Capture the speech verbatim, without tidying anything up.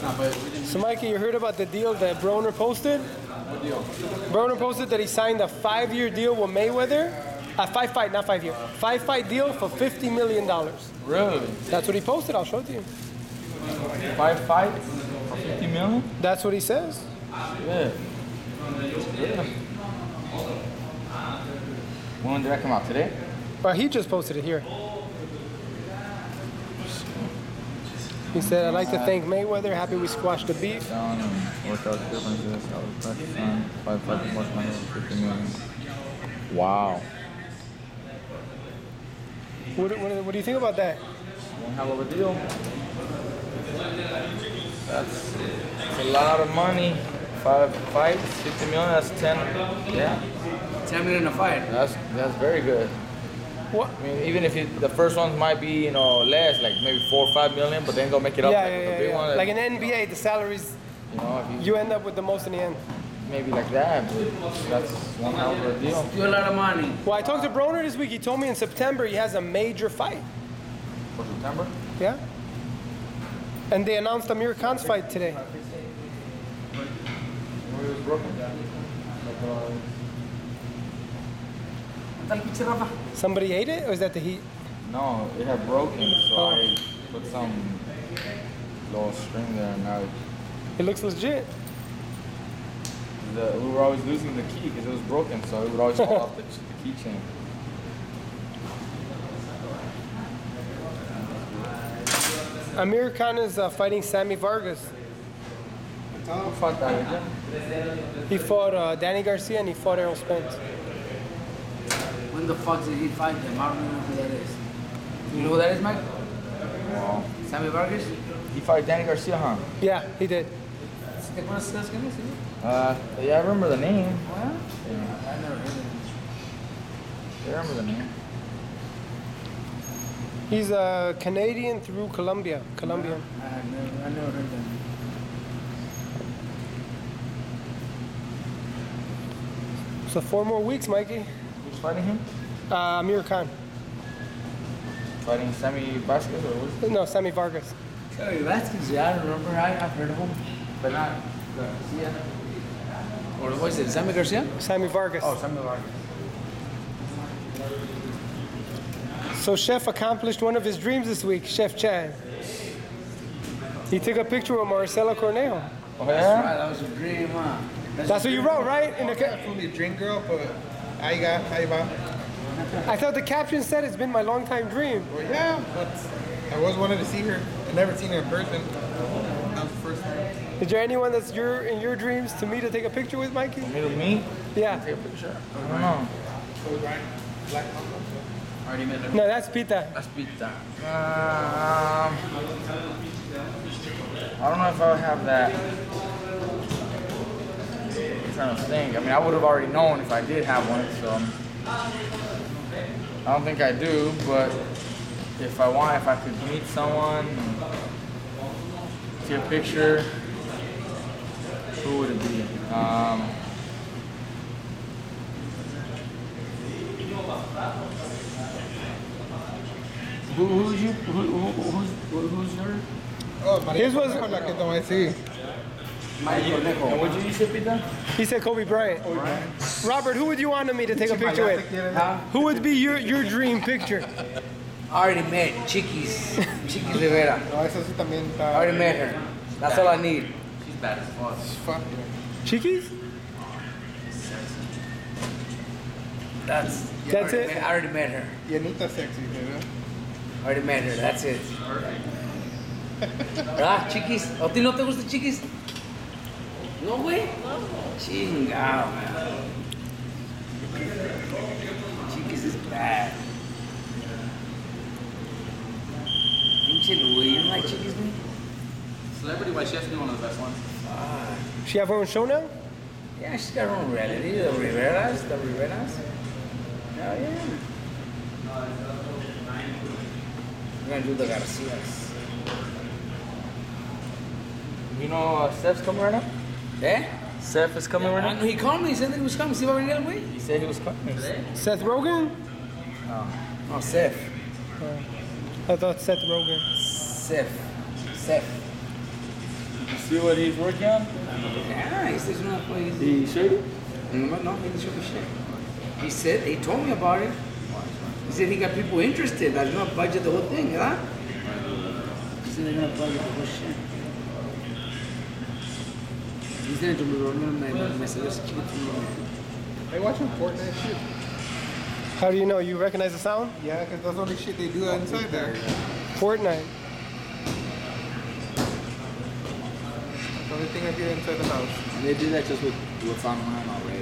So, Mikey, you heard about the deal that Broner posted? What deal? Broner posted that he signed a five-year deal with Mayweather. A five-fight, not five-year. Five-fight deal for fifty million dollars. Really? That's what he posted. I'll show it to you. Five fights for fifty million? That's what he says. Yeah. Yeah. When did that come out? Today? Well, he just posted it here. He said, I'd like to thank Mayweather. Happy we squashed the beef. Down and workout differences. I was practicing. Five fights plus money over fifty million. Wow. What, what, what do you think about that? One hell of a deal. That's, that's a lot of money. Five fights, fifty million, that's ten. Yeah. ten million a fight. That's that's very good. What? I mean, even if it, the first ones might be, you know, less, like maybe four or five million, but then go make it up. Yeah, like yeah, with the yeah, big yeah. one. Like in the N B A, the salaries, you know, if you, you end up with the most in the end. maybe like that, but that's one hell of a deal. Do a lot of money. Well, I talked to Broner this week. He told me in September he has a major fight. For September? Yeah. And they announced Amir Khan's fight today. Where it was broken? Like, uh, Somebody ate it, or is that the heat? no, it had broken, so Oh. I put some little string there, and now it, It looks legit. the, we were always losing the key because it was broken, so it would always fall off the, the keychain. Amir Khan is uh, fighting Sammy Vargas. Who fought that again? He fought uh, Danny Garcia and he fought Errol Spence. When the fuck did he fight them? I don't know who that is. You know who that is, Mike? Wow. Sammy Vargas? He fought Danny Garcia, huh? Yeah, he did. Uh, yeah, I remember the name. What? Yeah. I never heard of him. I remember the name. He's a Canadian through Colombia. Colombian. I never, I never heard of him. So four more weeks, Mikey. Who's fighting him? Uh, Amir Khan. Fighting Sammy Vasquez or what? No, Sammy Vargas. Sammy Vasquez, yeah, I remember. I, I've heard of him. But not Garcia. Or what is it, Sammy Garcia? Sammy Vargas. Oh, Sammy Vargas. So Chef accomplished one of his dreams this week, Chef Chad. He took a picture with Marcelo Cornejo. Oh, That's yeah? right, that was a dream, huh? That's what you wrote, right? In the ca- Definitely a drink girl, but I got, I got. I thought the caption said it's been my longtime dream. Well, yeah, but I always wanted to see her. I never seen her in person. That was the first time. Is there anyone that's your in your dreams to me to take a picture with, Mikey? Me with me? Yeah. Take a picture? I don't know. Kobe Bryant, Black Mamba. Already met her. No, that's Pita. Let's beat that. Um, I don't know if I would have that. I'm trying to think. I mean, I would have already known if I did have one, so I don't think I do. But if I want, if I could meet someone, take a picture, who would it be? Um, Who, who's you? Who, who, who's, who's your? Oh, Maria His was- Conejo, la que te voy a decir. And what did you say, Pita? He said Kobe Bryant. Robert, who would you want me to take a picture with? Huh? Who would be your, your dream picture? I already met Chiquis. Chiquis Rivera. No, esa sí también I está. already met her. That's all I need. She's bad as fuck. Fuck. Chiquis? That's, yeah, That's I already it? Met, I already met her. Llenita sexy, ¿verdad? I already met her. That's it. ¿Verdad? Chiquis. ¿A ti no te gusta Chiquis? No, güey. Chingao, man. Chiquis is bad. Pinche Louis. You don't like Chiquis, man? Celebrity White Chef's been one of the best ones. Ah. She have her own show now? Yeah, she's got her own reality. The Riveras. The Riveras. Hell yeah. We're gonna do the Garcias. You know, uh, Steph's coming right now? Eh? Steph is coming right I now? know he called me. He said that he was coming. See what we're going He said he was coming. Seth Rogen? Oh, Seth. I thought Seth Rogen. Seth. Seth. See what he's working on? Yeah, he says no, pues. He showed you? No, no, he didn't show me shit. He said, he told me about it. He said he got people interested. They're gonna budget the whole thing, huh? He said they're gonna budget the whole shit. He's gonna do me my messages. I watching Fortnite shit. How do you know? You recognize the sound? Yeah, because that's the only shit they do inside there. Fortnite. The only thing I hear inside the house. And they do that just with what's online already.